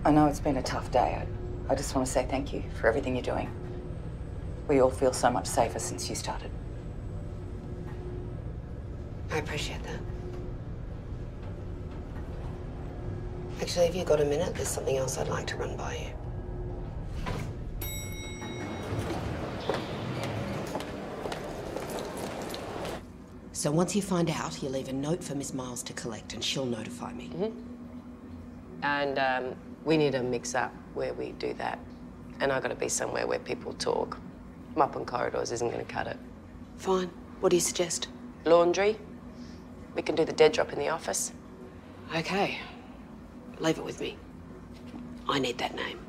I know it's been a tough day. I just want to say thank you for everything you're doing. We all feel so much safer since you started. I appreciate that. Actually, have you got a minute? There's something else I'd like to run by you. So once you find out, you leave a note for Miss Miles to collect and she'll notify me. And we need a mix-up where we do that. And I've got to be somewhere where people talk. Mopping corridors isn't going to cut it. Fine. What do you suggest? Laundry. We can do the dead drop in the office. Okay. Leave it with me. I need that name.